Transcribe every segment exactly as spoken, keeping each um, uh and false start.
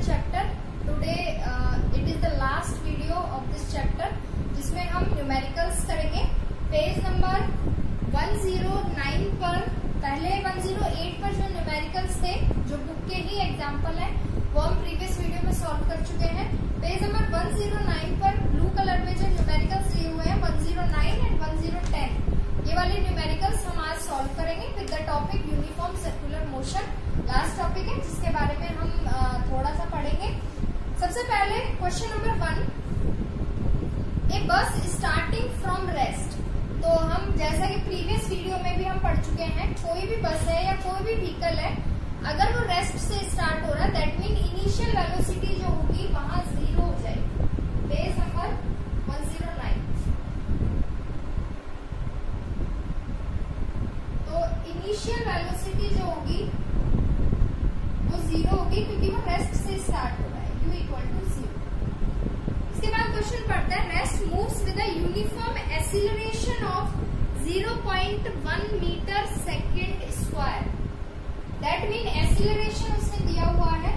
chapter. Today uh, it is the last video of this chapter जिसमें हम numericals करेंगे. Page number one oh nine पर, पहले one oh eight पर जो न्यूमेरिकल्स थे जो बुक के ही एग्जाम्पल है वो हम प्रीवियस वीडियो में सॉल्व कर चुके हैं. Page number one oh nine पर ब्लू कलर में जो न्यूमेरिकल्स दिए हुए हैं one oh nine and one oh ten, ये वाले न्यूमेरिकल्स हम आज सॉल्व करेंगे with the topic uniform circular motion. Last topic है जिसके बारे में हम थोड़ा सा पढ़ेंगे. सबसे पहले क्वेश्चन नंबर वन, ए बस स्टार्टिंग फ्रॉम रेस्ट. तो हम जैसा कि प्रीवियस वीडियो में भी हम पढ़ चुके हैं, कोई भी बस है या कोई भी व्हीकल है अगर वो रेस्ट से स्टार्ट हो रहा है दैट मीन इनिशियल वेलोसिटी जो होगी वहां जीरो हो जाएगी. Page number one oh nine. तो इनिशियल वेलोसिटी जो होगी वो जीरो होगी क्योंकि वो रेस्ट से स्टार्ट हो रहा है. u equal to zero. इसके बाद क्वेश्चन पढ़ता है, rest moves with a uniform acceleration of zero point one metre second square. That mean acceleration उसने दिया हुआ है,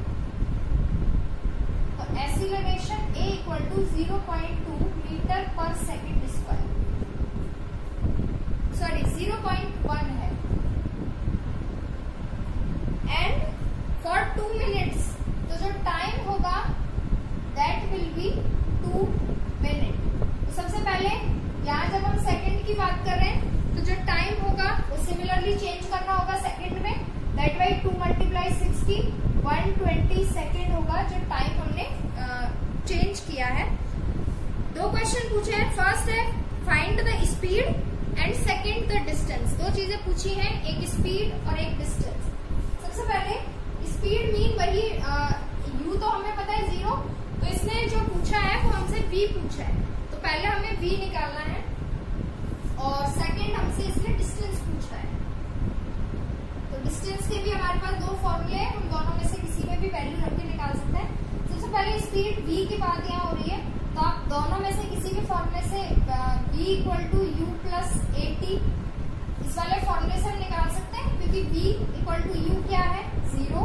तो acceleration a equal to zero point two metre per second square, sorry zero point one है. And for two minutes, तो जो time होगा that will be two minute. तो सबसे पहले यहाँ जब हम सेकंड की बात कर रहे हैं तो जो टाइम होगा वो सिमिलरली चेंज करना होगा सेकंड में. That by two multiply sixty one twenty second होगा जो टाइम हमने चेंज किया है. दो क्वेश्चन पूछे हैं. फर्स्ट है find the speed and second the distance. दो चीजें पूछी हैं, एक स्पीड और एक डिस्टेंस. सबसे पहले स्पीड मीन वही यू तो हमें पता है जीरो, तो इसने जो पूछा है वो हमसे v पूछा है, तो पहले हमें v निकालना है. और सेकंड हमसे इसने डिस्टेंस पूछा है, तो डिस्टेंस के भी हमारे पास दो फॉर्मूले हैं, हम दोनों में से किसी में भी वैल्यू रख के निकाल सकते हैं. सबसे पहले स्पीड v की बात यहाँ हो रही है, तो आप दोनों में से किसी भी फॉर्मूले से v equal to u plus a t इस वाले फॉर्मूले से हम निकाल सकते हैं, क्योंकि v इक्वल टू यू क्या है जीरो,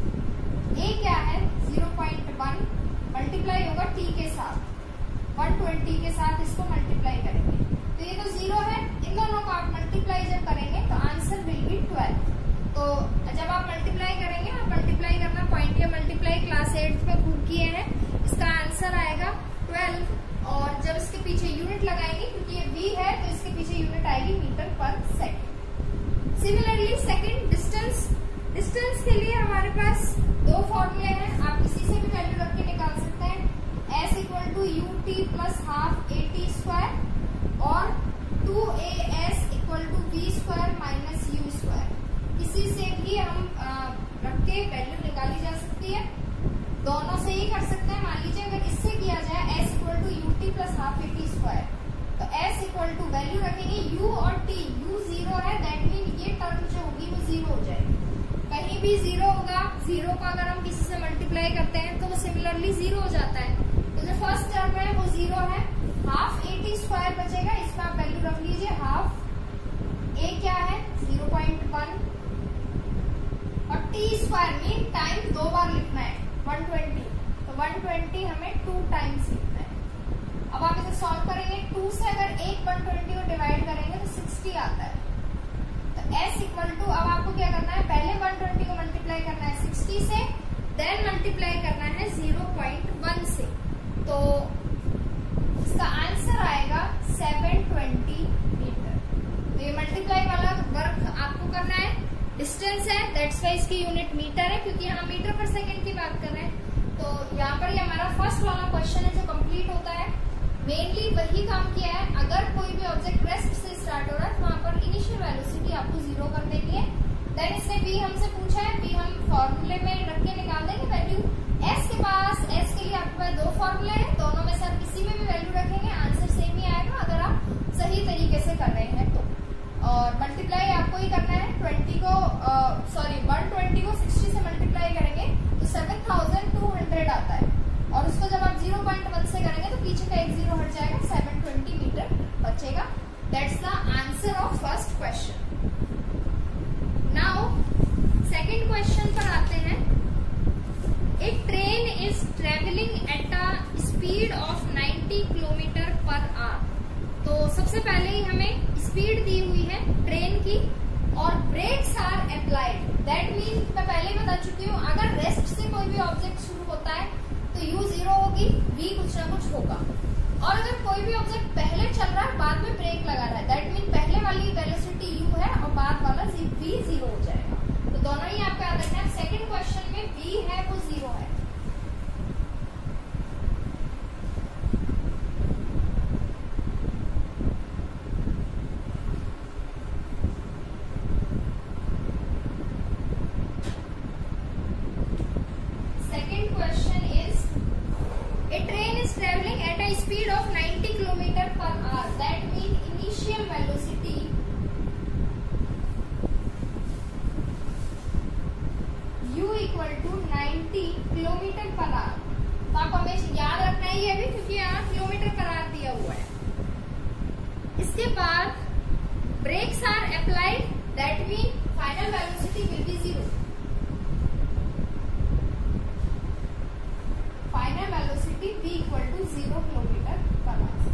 a क्या है zero point one, मल्टीप्लाई होगा t के साथ one twenty के साथ, इसको मल्टीप्लाई करेंगे तो ये तो जीरो है. इन दोनों को आप मल्टीप्लाई जब करेंगे तो आंसर विल बी ट्वेल्व. तो जब आप मल्टीप्लाई करेंगे, आप मल्टीप्लाई करना पॉइंट के मल्टीप्लाई क्लास एट में खूब किए हैं, इसका आंसर आएगा ट्वेल्व. और जब इसके पीछे यूनिट लगाएंगे, क्योंकि ये v है तो इसके पीछे यूनिट आएगी metre per second. Similarly second distance, distance के लिए हमारे पास दो फॉर्मूले हैं, आप किसी से भी वैल्यू रख के निकाल सकते हैं. s equal to u t plus half a t square और two a s equal to v square minus u square. किसी से भी हम आ, रख के वैल्यू निकाली जा सकती है, दोनों से ही कर सकते हैं. मान लीजिए अगर इससे किया जाए s equal to u t plus half a t square, तो s इक्वल टू वैल्यू रखेंगे u और t, u जीरो है दैट मीन ये टर्म जो होगी वो जीरो हो जाएगी. कहीं भी जीरो होगा, जीरो का अगर हम किसी से मल्टीप्लाई करते हैं तो वो सिमिलरली जीरो हो जाता है. तो जो फर्स्ट टर्म है वो जीरो है. हाफ ए टी स्क्वायर बचेगा, इसमें आप वैल्यू रख लीजिए. हाफ ए क्या है zero point one और टी स्क्वायर मीन टाइम दो बार लिखना है one twenty, तो one twenty हमें टू टाइम्स लिखना है. अब आप इसे सॉल्व करेंगे, टू से अगर एक one twenty को डिवाइड करेंगे तो sixty आता है. s इक्वल टू, अब आपको क्या करना है, पहले one twenty को मल्टीप्लाई करना है sixty से, देन मल्टीप्लाई करना है zero point one से, तो इसका आंसर आएगा seven twenty मीटर. तो ये मल्टीप्लाई वाला वर्क आपको करना है. डिस्टेंस है दैट्स वाई इसकी यूनिट मीटर है, क्योंकि यहाँ मीटर पर सेकेंड की बात कर रहे हैं. तो यहाँ पर ये हमारा फर्स्ट वाला क्वेश्चन है जो कंप्लीट होता है. मेनली वही काम किया है, अगर कोई भी ऑब्जेक्ट रेस्ट से स्टार्ट हो रहा है तो वहां पर इनिशियल वेलोसिटी आपको जीरो कर देनी है. देन इसने v हमसे पूछा है, v हम फॉर्मूले में रख के निकाल देंगे वैल्यू. s के पास, s के लिए आपके पास दो फॉर्मूले हैं, दोनों में से आप किसी में भी वैल्यू रखेंगे आंसर सेम ही आएगा अगर आप सही तरीके से कर रहे हैं तो. और मल्टीप्लाई आपको ही करना है, ट्वेंटी को सॉरी one twenty को sixty से मल्टीप्लाई करेंगे तो seven thousand two hundred आता है, और उसको जब आप zero point one से करेंगे तो पीछे का एक जीरो हट जाएगा, seven twenty मीटर बचेगा. That's the answer of first question. Now second question पर आते हैं. A train is travelling at a speed of ninety kilometre per hour. तो सबसे पहले ही हमें स्पीड दी हुई है ट्रेन की और brakes are applied. That mean मैं पहले बता चुकी हूँ, अगर रेस्ट से कोई भी ऑब्जेक्ट शुरू होता है तो यू जीरो होगी, वी कुछ ना कुछ होगा। और अगर कोई भी ऑब्जेक्ट पहले चल रहा है बाद में ब्रेक लगा रहा है, दैट मीन पहले वाली वेलोसिटी यू है और बाद वाला वी जीरो हो जाएगा। तो दोनों ही आपको याद रखना है। सेकंड क्वेश्चन में वी है वो जीरो है। Second question is a train is travelling at a speed of ninety kilometre per hour. That mean initial velocity u equal to ninety kilometre per hour. तो आपको हमेशा याद रखना है ये भी, क्योंकि यहाँ किलोमीटर पर आवर दिया हुआ है। इसके बाद brakes are applied, that mean final velocity will be zero. Final velocity v equal to zero kilometre per hour.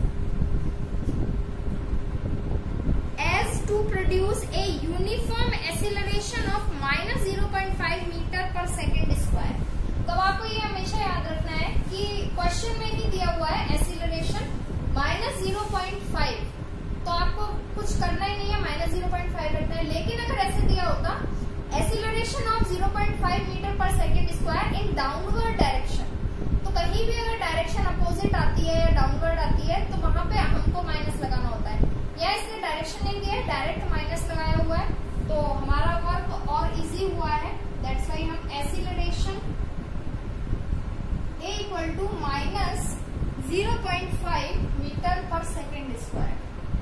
As to produce a uniform acceleration of minus zero point five metre per second square. तो आपको ये हमेशा याद रखना है कि question में ही दिया हुआ है acceleration minus zero point five, तो आपको कुछ करना ही नहीं है, माइनस जीरो पॉइंट फाइव रखना है। लेकिन अगर ऐसे दिया होता acceleration of zero point five metre per second square in downward direction, तो कहीं भी अगर डायरेक्शन अपोजिट आती है या डाउनवर्ड आती है तो वहां पे हमको माइनस लगाना होता है। या इसने डायरेक्शन नहीं दिया है, डायरेक्ट माइनस लगाया हुआ है, तो हमारा वर्क और इजी हुआ है। दैट्स वाई हम acceleration a equal to minus zero point five metre per second square.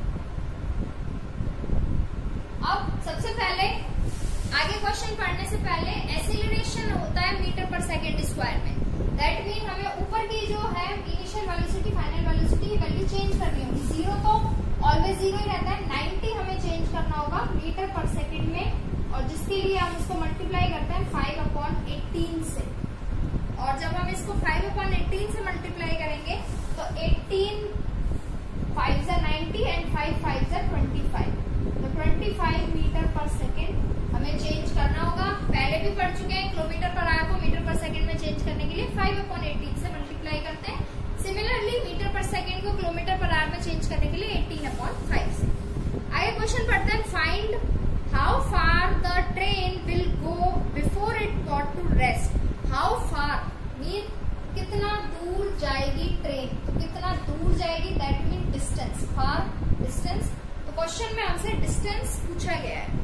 अब सबसे पहले आगे क्वेश्चन पढ़ने से पहले एक्सीलरेशन होता है मीटर पर सेकेंड स्क्वायर में। दैट मीन हमें ऊपर की जो है इनिशियल वेलोसिटी फाइनल वेलोसिटी की वैल्यू चेंज करनी होगी। जीरो तो ऑलवेज जीरो ही रहता है, नाइंटी हमें चेंज करना होगा मीटर पर सेकेंड में, और जिसके लिए हम इसको मल्टीप्लाई करते हैं फाइव अपॉन एटीन से। और जब हम इसको फाइव अपॉन एटीन से मल्टीप्लाई करेंगे तो एटीन फाइव जा नाइंटी एंड फाइव फाइव जा ट्वेंटी फाइव, तो twenty five metre per second हमें चेंज करना होगा। पहले भी पढ़ चुके हैं, किलोमीटर पर आवर को मीटर पर सेकेंड में चेंज करने के लिए फाइव अपॉन एटीन से मल्टीप्लाई करते हैं। सिमिलरली मीटर पर सेकेंड को किलोमीटर पर आवर में चेंज करने के लिए एटीन अपॉन फाइव से। आगे क्वेश्चन पढ़ते हैं, find how far the train will go before it got to rest. How far mean कितना दूर जाएगी ट्रेन, तो कितना दूर जाएगी that mean distance, far distance. तो क्वेश्चन में हमसे डिस्टेंस पूछा गया है।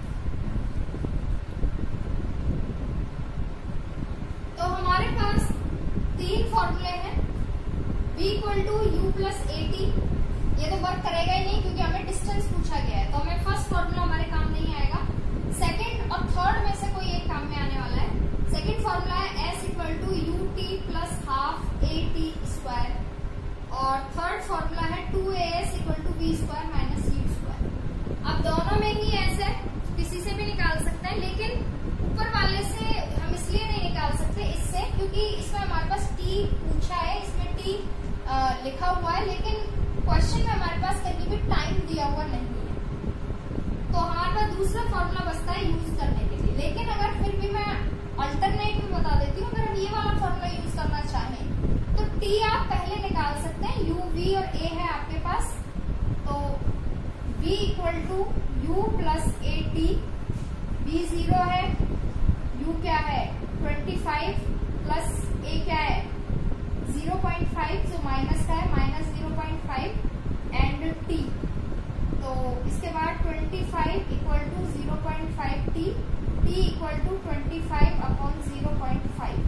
तो हमारे पास तीन फॉर्मूले हैं, v equal to u plus a t. ये तो वर्क करेगा ही नहीं क्योंकि हमें डिस्टेंस पूछा गया है, तो हमें फर्स्ट फॉर्मूला हमारे काम नहीं आएगा। सेकंड और थर्ड में से कोई एक काम में आने वाला है। सेकंड फॉर्मूला है s equal to u t plus half a t square, और थर्ड फॉर्मूला है two a s equal to v square minus u square. अब दोनों में ही ऐसे किसी से भी निकाल सकते हैं, लेकिन ऊपर वाले से हम इसलिए नहीं निकाल सकते इससे क्योंकि इसमें हमारे पास t पूछा है, इसमें t आ, लिखा हुआ है, लेकिन क्वेश्चन में हमारे पास कहीं भी टाइम दिया हुआ नहीं है, तो हमारे पास दूसरा फॉर्मूला बचता है यूज करने के लिए। लेकिन अगर फिर भी मैं अल्टरनेट में बता देती हूँ, अगर हम ये वाला फॉर्मूला यूज करना चाहें तो t आप पहले निकाल सकते हैं, u v और a है आपके पास, तो v equal to u plus a t, v zero है, u क्या है ट्वेंटी फाइव प्लस a क्या है जीरो पॉइंट फाइव, जो माइनस का है minus zero point five and t। तो इसके बाद twenty five equal to zero point five t, t equal to twenty five upon zero point five.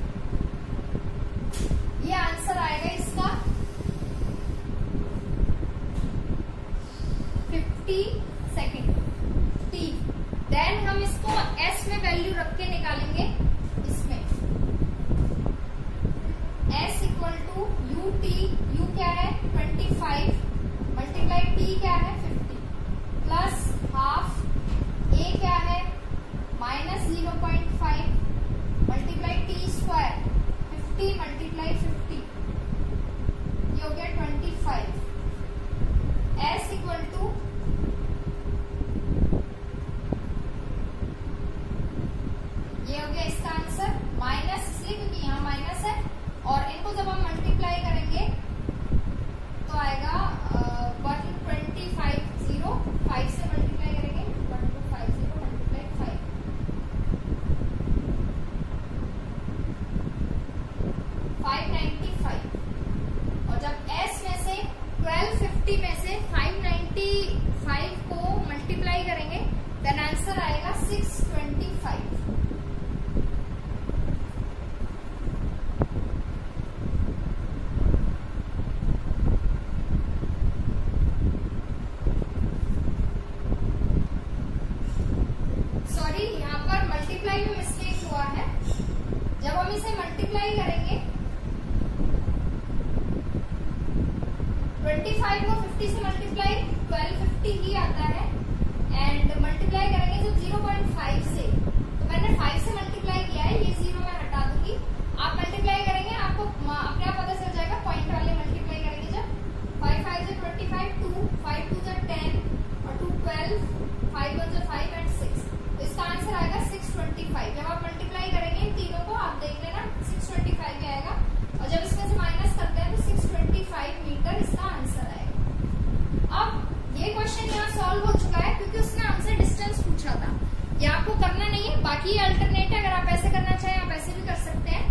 ये answer आएगा इसका फिफ्टी सेकेंड t। देन हम इसको s में वैल्यू रख के निकालेंगे, इसमें s equal to u t, u क्या है ट्वेंटी फाइव मल्टीप्लाई t क्या है फिफ्टी प्लस हाफ a क्या है minus zero point five multiply t square fifty multiply fifty, ये हो गया twenty five. S equal to ये हो गया इसका आंसर माइनस, इसलिए क्योंकि यहाँ माइनस है, और इनको जब हम मल्टीप्लाई करेंगे तो आएगा one twenty five, zero five से मल्टीप्लाई करेंगे, one two five zero multiply five, five ninety five. और जब एस में से ट्वेल्व फिफ्टी में से फाइव नाइन्टी फाइव को मल्टीप्लाई करेंगे देन आंसर आएगा सिक्स ट्वेंटी फाइव। सॉरी, यहाँ पर मल्टीप्लाई में मिस्टेक हुआ है। जब हम इसे मल्टीप्लाई करेंगे ट्वेंटी फाइव को फिफ्टी से मल्टीप्लाई ट्वेल्व फिफ्टी ही आता है, एंड मल्टीप्लाई करेंगे जब जीरो पॉइंट फाइव से, तो मैंने फाइव से मल्टीप्लाई किया है, ये जीरो मैं हटा दूंगी। आप मल्टीप्लाई करेंगे आपको अपने आप पता चल जाएगा, पॉइंट वाले मल्टीप्लाई करेंगे जब फाइव फाइव से twenty five, two five two से टेन और टू ट्वेल्व, फाइव वन से फाइव एंड सिक्स, तो इसका आंसर आएगा सिक्स ट्वेंटी फाइव। जब आप मल्टीप्लाई करेंगे इन तीनों को, आप देख लेना सिक्स ट्वेंटी फाइव ही आएगा, और जब इसमें से माइनस करते हैं तो सिक्स ट्वेंटी फाइव मीटर इसका आंसर आएगा। अब ये क्वेश्चन यहाँ सॉल्व हो चुका है क्योंकि उसने हमसे डिस्टेंस पूछा था। ये आपको करना नहीं है, बाकी अल्टरनेट है, अगर आप ऐसे करना चाहें आप ऐसे भी कर सकते हैं,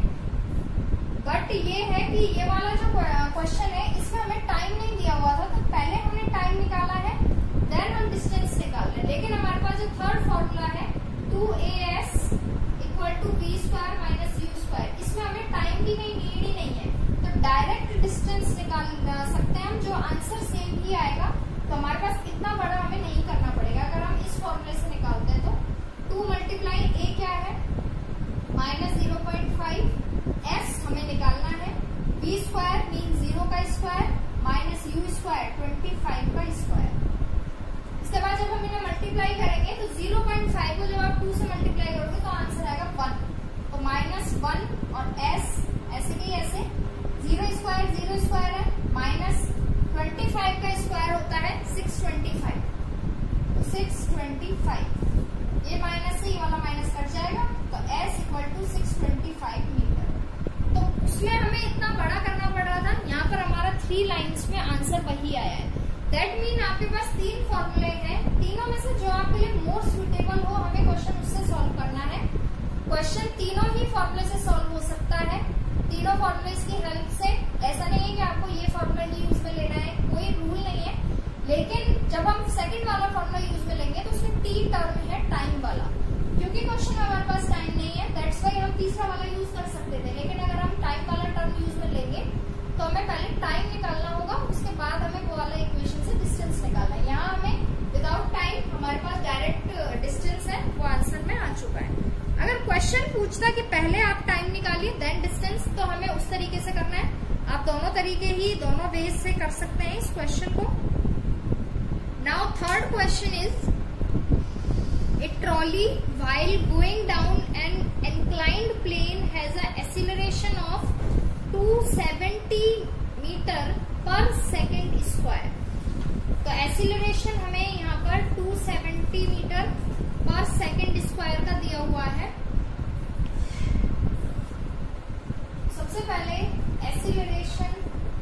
बट ये है कि ये वाला जो क्वेश्चन है इसमें हमें टाइम नहीं दिया हुआ था, तो पहले हमने टाइम निकाला है देन हम डिस्टेंस निकाल रहे हैं। लेकिन हमारे पास जो थर्ड फॉर्मूला है two a s equal to v square minus u square, इसमें हमें टाइम की कहीं नीड ही नहीं है, तो डायरेक्ट डिस्टेंस निकाल सकते हैं हम, जो आंसर सेम ही आएगा। तो हमारे पास इतना बड़ा हमें नहीं करना पड़ेगा। अगर हम इस फॉर्मूले से निकालते हैं तो टू मल्टीप्लाई ए क्या है minus zero point five, s हमें निकालना है, वी स्क्वायर मीन जीरो का square minus u square twenty five का स्क्वायर। इसके बाद जब हम इन्हें मल्टीप्लाई करेंगे तो जीरो पॉइंट फाइव को जब आप टू से मल्टीप्लाई करोगे तो आंसर आएगा वन, तो माइनस वन और एस ऐसे की ऐसे, जीरो स्क्वायर जीरो स्क्वायर है, माइनस ट्वेंटी फाइव का स्क्वायर होता है सिक्स ट्वेंटी फाइव, तो सिक्स ट्वेंटी फाइव, ये माइनस से ये वाला माइनस कट जाएगा, तो s equal to six twenty five metre. तो उसमें हमें इतना बड़ा करना पड़ रहा था, यहाँ पर हमारा थ्री लाइन्स में आंसर वही आया है। दैट मीन आपके पास तीन फॉर्मूले हैं, तीनों में से जो आपके लिए मोर सुटेबल हो हमें क्वेश्चन उससे सॉल्व करना है। क्वेश्चन तीनों ही फॉर्मूले से सॉल्व हो सकता है, तीनों फॉर्मूले की हेल्प से। ऐसा नहीं है कि आपको ये फॉर्मूला ही यूज में लेना है, कोई रूल नहीं है, लेकिन जब हम सेकंड वाला फॉर्मूला यूज में लेंगे तो उसमें टी टर्म है टाइम वाला, क्योंकि क्वेश्चन में हमारे पास टाइम नहीं है, दैट्स वाई हम तीसरा वाला यूज कर सकते थे। लेकिन अगर हम टाइम वाला टर्म यूज में लेंगे तो हमें पहले टाइम निकालना होगा, उसके बाद हमें वो वाला इक्वेशन से डिस्टेंस निकालना है। यहाँ हमें विदाउट टाइम हमारे पास डायरेक्ट डिस्टेंस है, वो आंसर में आ चुका है। अगर क्वेश्चन पूछता कि पहले आप टाइम निकालिए देन डिस्टेंस, तो हमें उस तरीके से करना है। आप दोनों तरीके ही दोनों वेज से कर सकते हैं इस क्वेश्चन को। Now third question is a trolley while going down an inclined plane has a acceleration of two seventy metre per second square. तो एक्सीलरेशन हमें यहाँ पर two seventy metre per second square का दिया हुआ है। सबसे पहले acceleration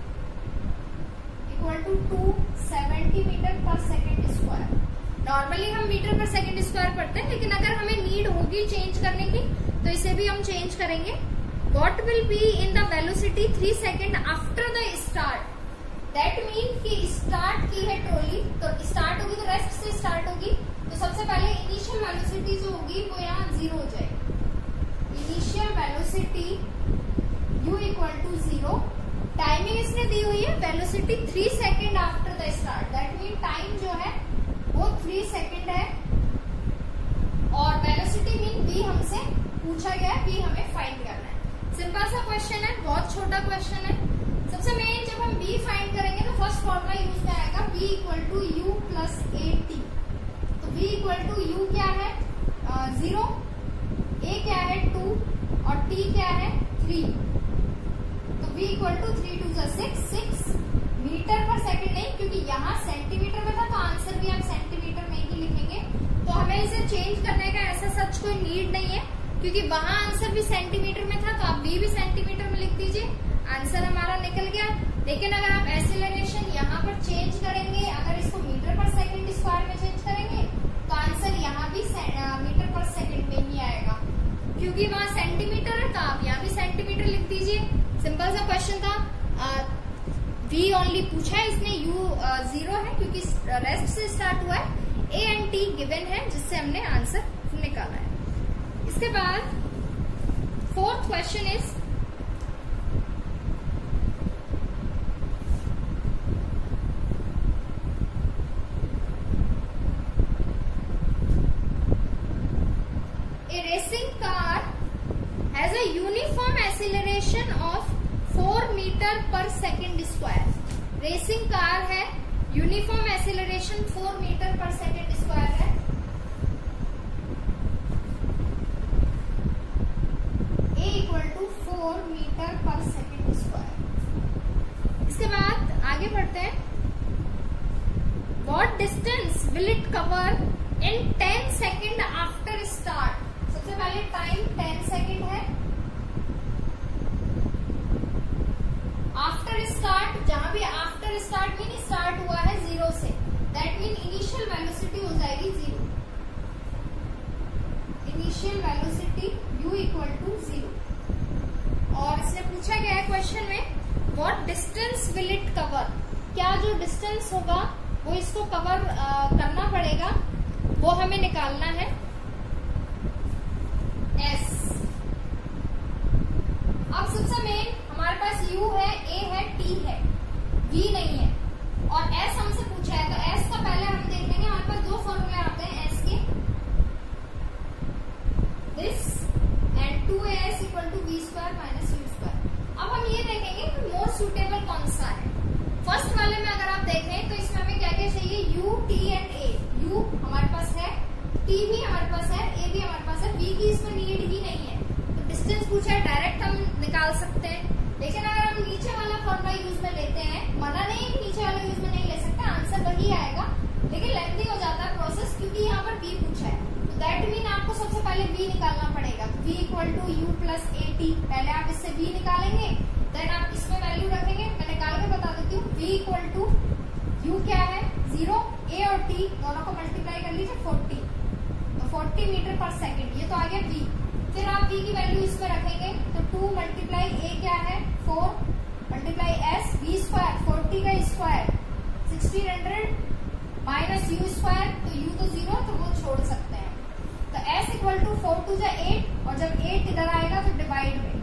equal to two seventy metre per second square. Normally हम मीटर पर सेकेंड स्क्वायर पढ़ते हैं, लेकिन अगर हमें नीड होगी चेंज करने की तो इसे भी हम चेंज करेंगे। What will be in the velocity three second after the start? That mean कि स्टार्ट की है ट्रॉली, तो स्टार्ट होगी तो रेस्ट से स्टार्ट होगी, तो सबसे पहले इनिशियल वेलोसिटी जो होगी वो यहाँ जीरो हो जाएगी। Initial velocity u equal to zero. Timing इसने दी हुई है velocity three second after the start, that mean time जो है वो थ्री सेकेंड है, और वेलोसिटी मीन v हमसे पूछा गया है, v हमें फाइंड करना है। सिंपल सा क्वेश्चन है, बहुत छोटा क्वेश्चन है। सबसे मेन जब हम v फाइंड करेंगे तो फर्स्ट फॉर्मूला यूज में आएगा v equal to u plus a t. तो v इक्वल टू यू क्या है जीरो, a क्या है टू और t क्या है three. v equal to three two जा six, six metre per second नहीं, क्योंकि यहाँ सेंटीमीटर में था तो आंसर भी आप सेंटीमीटर में ही लिखेंगे। तो हमें इसे चेंज करने का ऐसा सच कोई नीड नहीं है, क्योंकि वहां आंसर भी सेंटीमीटर में था, तो आप v भी सेंटीमीटर में लिख दीजिए, आंसर हमारा निकल गया। लेकिन अगर आप एक्सीलरेशन यहाँ पर चेंज करेंगे, अगर इसको मीटर पर सेकंड स्क्वायर में चेंज करेंगे तो आंसर यहाँ भी मीटर पर सेकंड में ही आएगा, क्योंकि वहाँ सेंटीमीटर है तो आप यहाँ भी सेंटीमीटर लिख दीजिए। सिंपल सा क्वेश्चन था, वी ओनली पूछा है इसने, यू जीरो है क्योंकि रेस्ट से स्टार्ट हुआ है, ए एंड टी गिवन है जिससे हमने आंसर निकाला है। इसके बाद fourth question is a racing car has a uniform acceleration of four metre per second square. Racing car है, uniform acceleration four metre per second square है। A equal to four metre per second square. इसके बाद आगे बढ़ते हैं। What distance will it cover in ten second after start. सबसे पहले time ten second है। आफ्टर स्टार्ट, जहां भी आफ्टर स्टार्ट मीन स्टार्ट हुआ है जीरो से, दैट मीन इनिशियल वेलोसिटी हो जाएगी zero. Initial velocity u equal to zero. और इसने पूछा गया है क्वेश्चन में, what distance will it cover. क्या जो डिस्टेंस होगा वो इसको कवर आ, करना पड़ेगा, वो हमें निकालना है। s अब सबसे मेन हमारे पास u है, a है, t है, v नहीं है, और s हमसे पूछा है, तो s का पहले हम देख लेंगे। हमारे पास दो फॉर्मूले आते हैं s के, this and two a s equal to v square minus u square. अब हम ये देखेंगे कि मोर सुटेबल कौन सा है। फर्स्ट वाले में अगर आप देखें तो इसमें हमें क्या क्या चाहिए, u, t and a। u हमारे पास है, t भी हमारे पास है, a भी हमारे पास है, v की इसमें नीड ही नहीं है। तो डिस्टेंस पूछा है, डायरेक्ट हम निकाल सकते हैं। लेकिन अगर हम नीचे वाला फॉर्मूला यूज में लेते हैं, मना नहीं है कि नीचे वाला यूज में नहीं ले सकते, आंसर वही आएगा, लेकिन लेंथी हो जाता है प्रोसेस, क्योंकि यहाँ पर v पूछा है। तो दैट मीन आपको सबसे पहले v निकालना पड़ेगा। v equal to u plus a t. पहले आप इससे v निकालेंगे, देन आप इसमें वैल्यू रखेंगे। मैं निकाल के बता देती हूँ। v इक्वल टू u क्या है, जीरो, a और t दोनों को मल्टीप्लाई कर लीजिए, फोर्टी, तो फोर्टी मीटर पर सेकेंड, ये तो आ गया v। फिर आप v की वैल्यू इसमें रखेंगे, तो टू मल्टीप्लाई a क्या है, four, multiply s, v square, forty का square, sixteen hundred minus u square, तो u तो जीरो, तो वो छोड़ सकते हैं। तो s equal to four two जा एट, और जब एट इधर आएगा तो डिवाइड में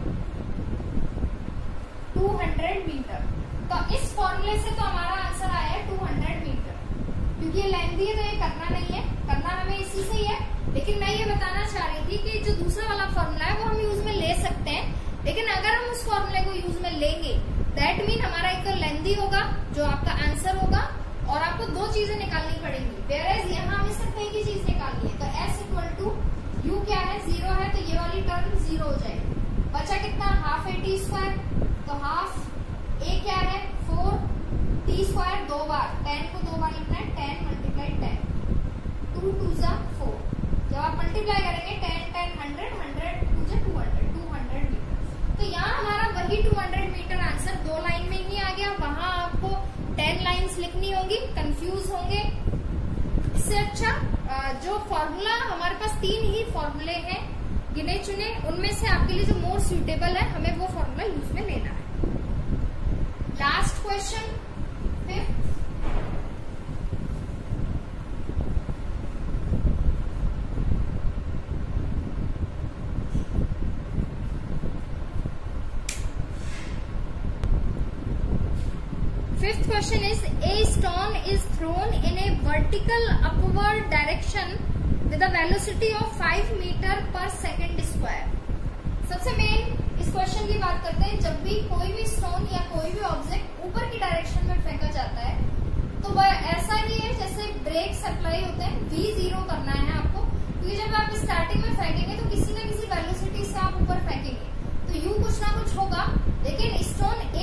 टू हंड्रेड मीटर। तो इस फॉर्मूले से तो हमारा आंसर आया है टू हंड्रेड मीटर। क्योंकि ये लेंथी है तो ये करना नहीं है, करना हमें इसी से ही है। लेकिन मैं ये बताना चाह रही थी कि जो दूसरा वाला फॉर्मूला है वो हम यूज में ले सकते हैं, लेकिन अगर हम उस फॉर्मूले को यूज में लेंगे दैट मीन हमारा एक तो लेंथी होगा जो आपका आंसर होगा, और आपको दो चीजें निकालनी पड़ेंगी। वेयरएज यहाँ हमें सिर्फ एक ही चीज निकालनी है। तो s इक्वल टू यू क्या है, जीरो है, तो ये वाली टर्म जीरो हो जाएगी। बचा कितना, हाफ ए टी स्क्वायर, तो हाफ a क्या है, फोर, टी स्क्वायर दो बार, टेन को दो बार लिखना है, ten multiply ten, two two जा फोर। जब आप मल्टीप्लाई करेंगे ten ten hundred, hundred two जा two hundred, two hundred metre. तो यहाँ हमारा वही टू हंड्रेड मीटर आंसर दो लाइन में ही आ गया। वहां आपको टेन लाइंस लिखनी होगी, कंफ्यूज होंगे। इससे अच्छा जो फॉर्मूला, हमारे पास तीन ही फॉर्मूले हैं गिने चुने, उनमें से आपके लिए जो मोर सुटेबल है हमें वो फॉर्मूला यूज में लेना है। Last question, fifth, Fifth question is, a stone is thrown in a vertical upward direction with a velocity of five meter per second square. सबसे मेन इस क्वेश्चन की बात करते हैं। जब भी कोई भी स्टोन या कोई भी ऑब्जेक्ट ऊपर की डायरेक्शन में फेंका जाता है तो वह ऐसा ही है जैसे ब्रेक सप्लाई होते हैं। v जीरो करना है आपको, क्योंकि जब आप स्टार्टिंग में फेंकेंगे तो किसी न किसी वेलोसिटी से आप ऊपर फेंकेंगे, तो u कुछ ना कुछ होगा। लेकिन स्टोन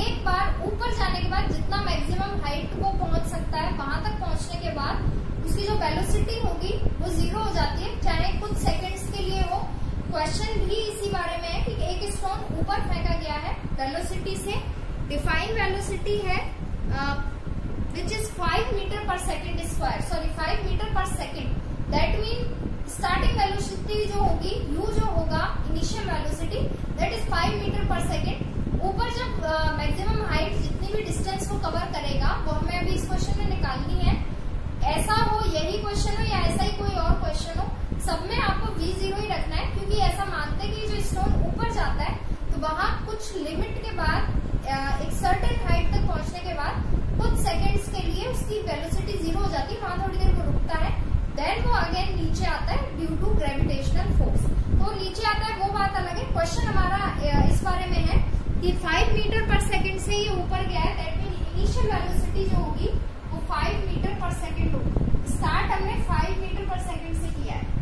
भी इसी बारे में है कि एक स्टोन ऊपर फेंका गया है वेलोसिटी से, डिफाइन वेलोसिटी है which is five metre per second square, sorry five metre per second. That mean starting velocity जो होगी u जो होगा initial velocity that is five metre per second. ऊपर जब मैक्सिमम uh, हाइट जितनी भी डिस्टेंस को कवर करेगा वो हमें अभी इस क्वेश्चन में निकालनी है। ऐसा हो यही क्वेश्चन हो या ऐसा ही कोई और क्वेश्चन हो, सब में आपको वी जीरो ही रखना है, क्योंकि ऐसा मानते हैं कि जो स्टोन ऊपर जाता है तो वहां कुछ लिमिट के बाद एक सर्टेन हाइट तक पहुंचने के बाद कुछ सेकेंड्स के लिए उसकी वेलोसिटी जीरो हो जाती है, वहां थोड़ी देर वो रुकता है, देन वो अगेन नीचे आता है ड्यू टू ग्रेविटेशनल फोर्स। तो नीचे आता है वो बात अलग है। क्वेश्चन हमारा इस बारे में है कि फाइव मीटर पर सेकेंड से ये ऊपर गया है, दैट मीन इनिशियल वेलोसिटी जो होगी वो फाइव मीटर पर सेकेंड होगी। स्टार्ट हमने फाइव मीटर पर सेकेंड से किया है।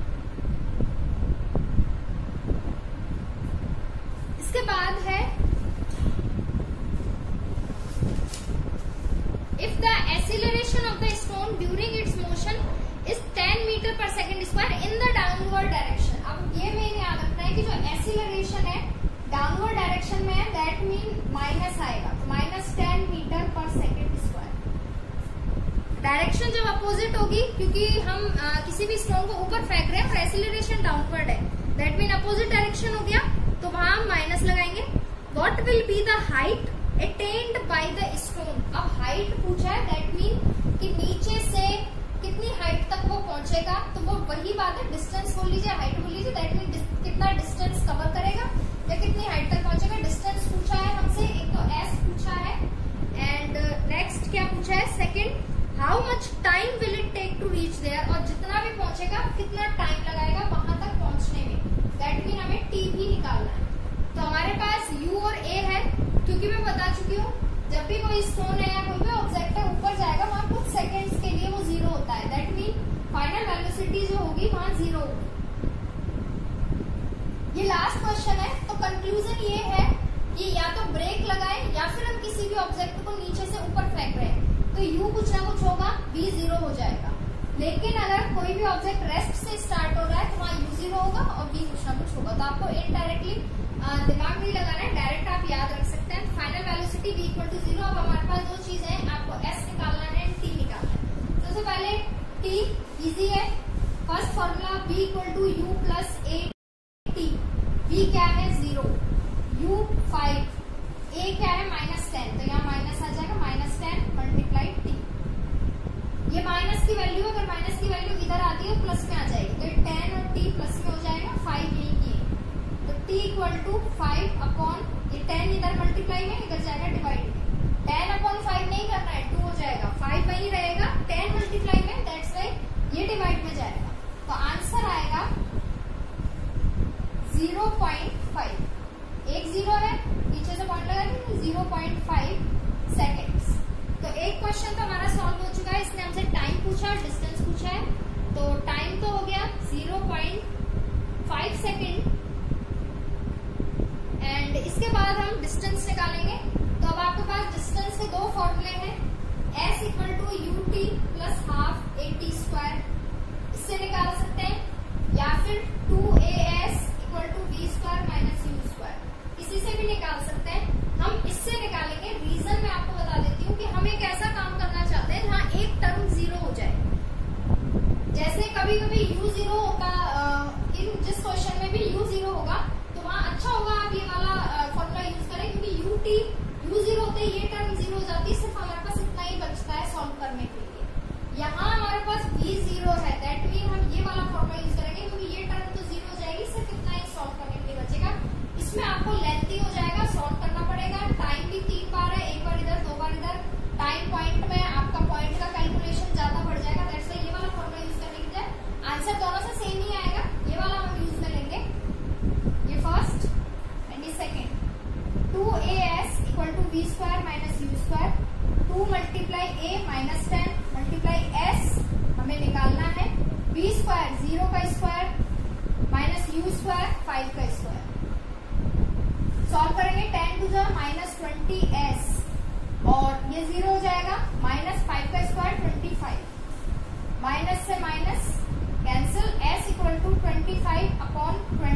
इसके बाद है if the acceleration of the stone during its motion is ten metre per second square in the downward direction. अब ये में याद रखना है कि जो एक्सीलरेशन है डाउनवर्ड डायरेक्शन में है, दैट मीन माइनस आएगा, तो minus ten metre per second square. Direction जब अपोजिट होगी, क्योंकि हम आ, किसी भी स्टोन को ऊपर फेंक रहे हैं और एक्सीलरेशन डाउनवर्ड है, दैट मीन अपोजिट डायरेक्शन हो गया, तो वहां हम माइनस लगाएंगे। What will be the height attained by the stone. अब हाइट पूछा है, दैट मीन कि नीचे से कितनी हाइट तक वो पहुंचेगा, तो वो वही बात है, डिस्टेंस बोल लीजिए, हाइट बोल लीजिए, दैट मीन कितना डिस्टेंस कवर करेगा या कितनी हाइट तक पहुंचेगा। डिस्टेंस पूछा है हमसे, एक तो एस पूछा है, एंड नेक्स्ट क्या पूछा है second, how much time will it take to reach there, और जितना भी पहुंचेगा कितना टाइम लगाएगा वहां तक पहुंचने में, दैट मीन हमें टी भी निकालना है। तो हमारे पास यू और ए है, क्योंकि मैं बता चुकी हूँ जब भी कोई स्टोन है या कोई भी ऑब्जेक्ट है ऊपर जाएगा वहां कुछ सेकेंड्स के लिए वो जीरो होता है, दैट मीन फाइनल वेलोसिटी जो होगी वहां जीरो होगी। ये लास्ट क्वेश्चन है, तो कंक्लूजन ये है कि या तो ब्रेक लगाएं या फिर हम किसी भी ऑब्जेक्ट को नीचे से ऊपर फेंक रहे हैं तो यू कुछ ना कुछ होगा, वी जीरो हो जाएगा। लेकिन अगर कोई भी ऑब्जेक्ट रेस्ट से स्टार्ट हो रहा है तो वहां यू जीरो होगा और वी कुछ ना कुछ होगा। तो आपको इनडायरेक्टली दिमाग नहीं लगाना है, डायरेक्ट आप याद रख सकते हैं। Final velocity v equal to zero. अब हमारे पास दो चीजें हैं, आपको एस निकालना है एंड टी निकालना है। सबसे पहले टी इजी है, first formula v equal to u plus a t. V क्या है जीरो, यू फाइव, ए क्या है माइनस टेन, तो यहाँ माइनस आ जाएगा, माइनस टेन मल्टीप्लाई टी। ये माइनस की वैल्यू, अगर माइनस की वैल्यू इधर आती है प्लस में आ जाएगी, तो टेन और टी प्लस में हो जाएगा, फाइव यही की है, तो t equal to five upon, ये टेन इधर मल्टीप्लाई में, इधर जाएगा डिवाइड में, टेन अपॉन फाइव नहीं करना है, टू हो जाएगा, फाइव वही रहेगा, टेन मल्टीप्लाई में, दैट्स वाई ये डिवाइड में जाएगा, तो आंसर आएगा जीरो पॉइंट फाइव। एक जीरो है, नीचे से पॉइंट लगा देंगे, जीरो पॉइंट फाइव सेकेंड्स। तो एक क्वेश्चन तो हमारा सॉल्व हो चुका है, इसने हमसे टाइम पूछा, डिस्टेंस पूछा है, तो टाइम तो हो गया zero point five second, and इसके बाद हम डिस्टेंस निकालेंगे। तो अब आपके पास डिस्टेंस के दो फॉर्मूले हैं, s equal to u t plus half a t square, इससे निकाल सकते हैं, या फिर two a s equal to v square minus u square, इसी से भी निकाल सकते हैं। हम इससे निकालेंगे, रीजन मैं आपको बता देती हूँ कि हम एक ऐसा काम करना चाहते हैं जहाँ एक टर्म जीरो हो जाए। जैसे कभी कभी यू जीरो होगा, इन जिस क्वेश्चन में भी यू जीरो होगा तो वहाँ अच्छा होगा आप ये वाला फॉर्मूला यूज करें, क्योंकि यू टी यू जीरो होते ये टर्म जीरो हो जाती है, सिर्फ हमारे पास इतना ही बचता है सॉल्व करने के लिए। यहाँ हमारे पास वी जीरो है, दैट मीन हम ये वाला फॉर्मूला यूज करेंगे, क्योंकि ये टर्म तो जीरो हो जाएगी, सिर्फ इतना ही सॉल्व करने के लिए बचेगा। इसमें आपको लेंथी हो जाएगा, सॉल्व करना पड़ेगा, टाइम भी तीन बार है, एक बार इधर दो बार इधर, टाइम पॉइंट में आपका पॉइंट का कैलकुलेशन ज्यादा बढ़ जाएगा, दैट्स व्हाई ये वाला फॉर्मूला यूज करने की बजाय आंसर दोनों से सेम ही आएगा, ये वाला हम यूज में लेंगे, ये फर्स्ट एंड ये second. Two a s equal to v square minus u square, two multiply a minus ten multiply s हमें निकालना है, वी स्क्वायर जीरो का square minus u square five का स्क्वायर, सॉल्व करेंगे, टेन टू जा minus twenty s, और ये zero हो जाएगा, माइनस फाइव का स्क्वायर ट्वेंटी फाइव, माइनस से minus cancel, s equal to twenty five upon twenty,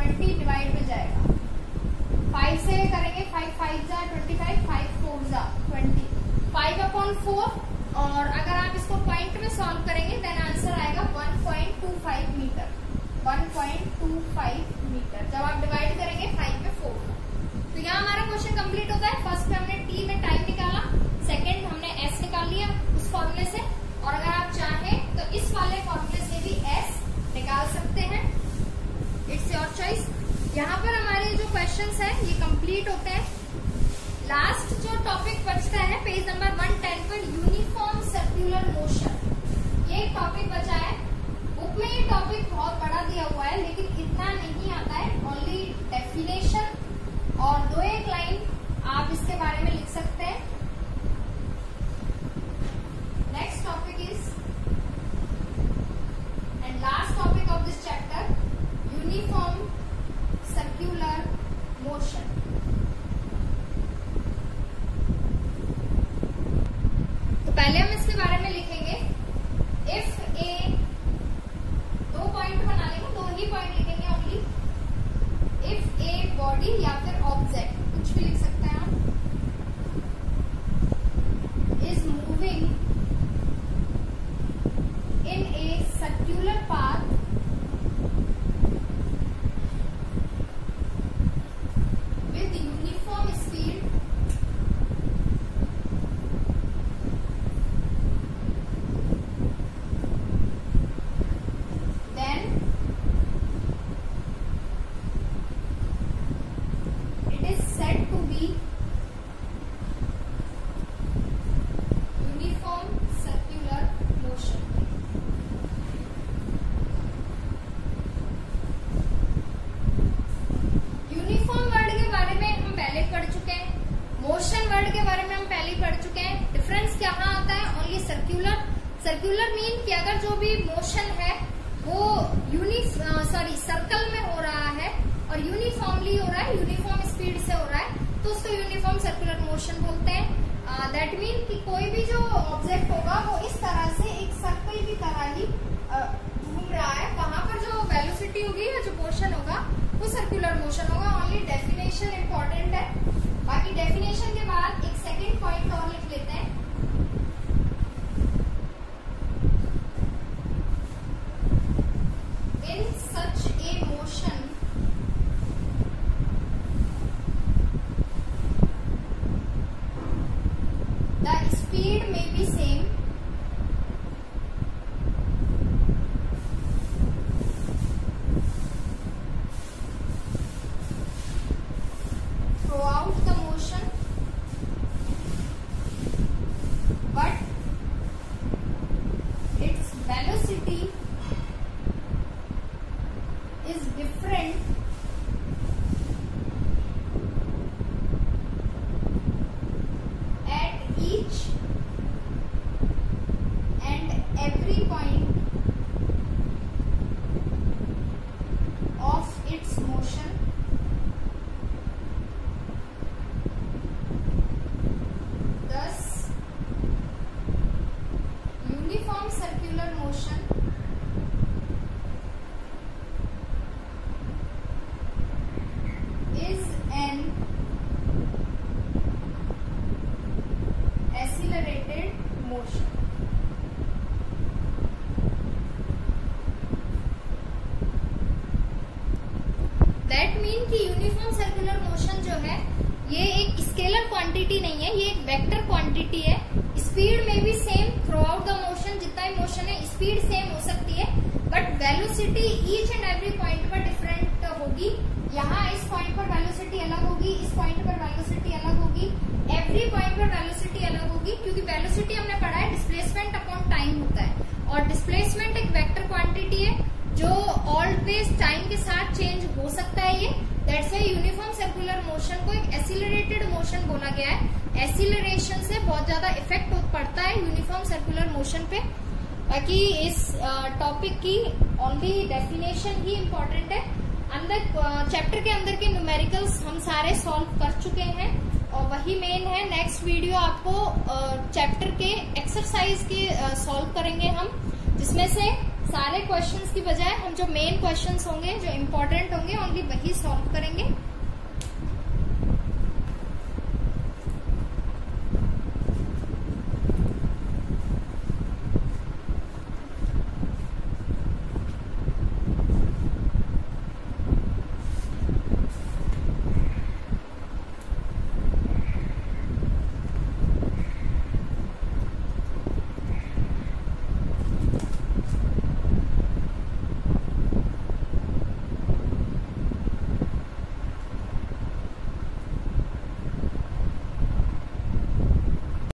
twenty divide में जाएगा, फाइव से करेंगे, फाइव फाइव जा ट्वेंटी फाइव, फाइव फोर जा ट्वेंटी, फाइव अपॉन फोर, और अगर आप इसको पॉइंट में सॉल्व करेंगे देन आंसर आएगा one point two five metre, one point two five metre जब आप डिवाइड करेंगे फाइव में फोर। तो यहाँ हमारा क्वेश्चन कंप्लीट होता है। फर्स्ट में हमने टी में टाइम निकाला, सेकंड हमने एस निकाल लिया उस फॉर्मूले से, और अगर आप चाहें तो इस वाले फॉर्मूले से भी एस निकाल सकते हैं, इट्स योर चॉइस। यहाँ पर हमारे जो क्वेश्चंस हैं ये कंप्लीट होते हैं। लास्ट जो टॉपिक बचता है पेज नंबर वन टेन पर, यूनिफॉर्म सर्कुलर मोशन, ये एक टॉपिक बचा है। बुक में ये टॉपिक बहुत बड़ा दिया हुआ है लेकिन इतना नहीं आता है, ओनली डेफिनेशन और दो एक लाइन आप इसके बारे में लिख सकते हैं। Next topic is and last topic of this chapter, uniform circular motion. तो पहले हम इसके बारे में लिखेंगे, इफ ए, दो पॉइंट बना लेंगे, दो ही पॉइंट लिखेंगे ओनली। इफ ए बॉडी या फिर ऑब्जेक्ट, कुछ भी लिख सकते हैं आप, is moving in a circular path with uniform speed, then it is said to be uniform circular motion. Uniform word के बारे में हम पहले पढ़ चुके हैं, मोशन वर्ड के बारे में हम पहले ही पढ़ चुके हैं। डिफरेंस क्या आता है, ओनली सर्कुलर। सर्कुलर मीन कि अगर जो भी मोशन है वो यूनि सॉरी सर्कल में हो रहा है और यूनिफॉर्मली हो रहा है, यूनिफॉर्म स्पीड से हो रहा है, तो उसको यूनिफॉर्म सर्कुलर मोशन बोलते हैं। दैट मीन कि कोई भी जो ऑब्जेक्ट होगा वो इस तरह से एक सर्कल की तरह ही घूम रहा है, वहां पर जो वेलोसिटी होगी या जो मोशन होगा वो सर्कुलर मोशन होगा। ओनली डेफिनेशन इंपॉर्टेंट है, बाकी डेफिनेशन के बाद एक सेकंड पॉइंट और लिख लेते हैं। In such a motion the speed may be same throughout the motion, but its velocity is different at each and every point of its motion. Uniform circular motion is an accelerated motion. That mean कि uniform circular motion जो है ये एक scalar quantity नहीं है, ये एक vector quantity है। स्पीड में भी same throughout the motion, जितना ही मोशन है स्पीड सेम हो सकती है, but velocity each and every point पर डिफरेंट होगी। यहाँ इस पॉइंट पर वेलोसिटी अलग होगी, इस पॉइंट पर वेलोसिटी अलग होगी, एवरी पॉइंट पर वेलोसिटी अलग होगी, क्योंकि वेलोसिटी हमने पढ़ा है डिस्प्लेसमेंट अपॉन टाइम होता है, और डिस्प्लेसमेंट एक वेक्टर क्वांटिटी है जो ऑलवेज टाइम के साथ चेंज हो सकता है। ये that's why uniform circular motion को एक एसिलरेटेड मोशन बोला गया है। एसिलरेशन से बहुत ज्यादा इफेक्ट पड़ता है यूनिफॉर्म सर्कुलर मोशन पे। बाकी इस टॉपिक की ओनली डेफिनेशन ही इम्पोर्टेंट है। अंदर चैप्टर के अंदर के न्यूमेरिकल्स हम सारे सॉल्व कर चुके हैं और वही मेन है। नेक्स्ट वीडियो आपको चैप्टर के एक्सरसाइज के सॉल्व करेंगे हम, जिसमें से सारे क्वेश्चंस की बजाय हम जो मेन क्वेश्चंस होंगे, जो इम्पोर्टेंट होंगे, ओनली वही सॉल्व करेंगे।